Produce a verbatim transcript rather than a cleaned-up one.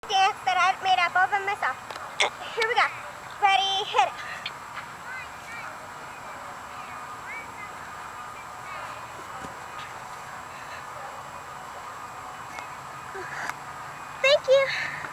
dance that I made up all by myself. Here we go. Ready, hit it. Thank you.